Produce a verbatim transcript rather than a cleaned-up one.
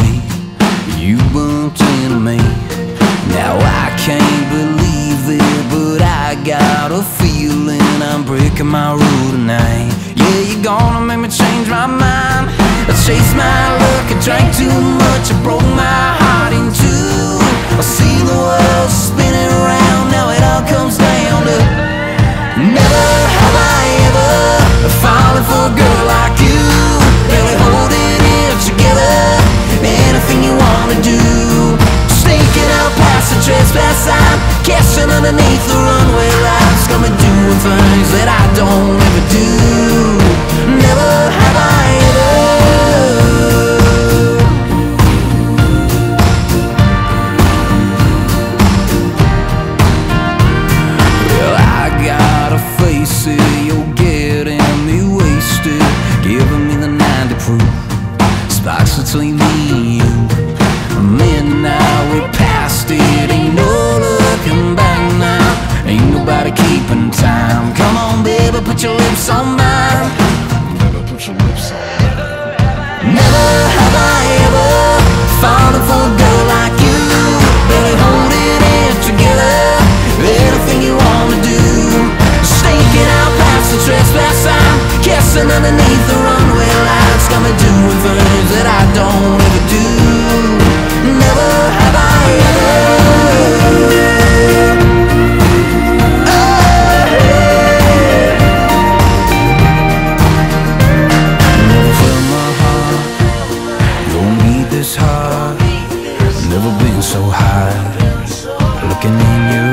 way. You bumped into me. Now I can't believe it, but I got a feeling I'm breaking my rule tonight. Yeah, you're gonna make me change my mind. I chased my luck, I drank too much, I broke my heart in two. I see the world spinning around, now it all comes down to never have I ever fallen for a girl like you. Barely holding it together, anything you wanna do. Sneaking out past the trespass sign, catching underneath the runway lights, got me doing things that I don't ever do. Never have I ever. Well, I gotta face it, you're getting me wasted, giving me the ninety proof, sparks between me and you. Midnight, we passed it, ain't no looking back now. Ain't nobody keeping time. Come on, baby, put your lips on mine. Never put your lips on mine. Never have I ever fallen for a girl like you. Barely holding it together, anything you wanna do. Sneaking out past the trespass sign, kissing underneath the runway lights, got me doing things that I don't ever do. Never have I ever. Oh, never felt my heart don't beat this hard. Never been so high. Looking in your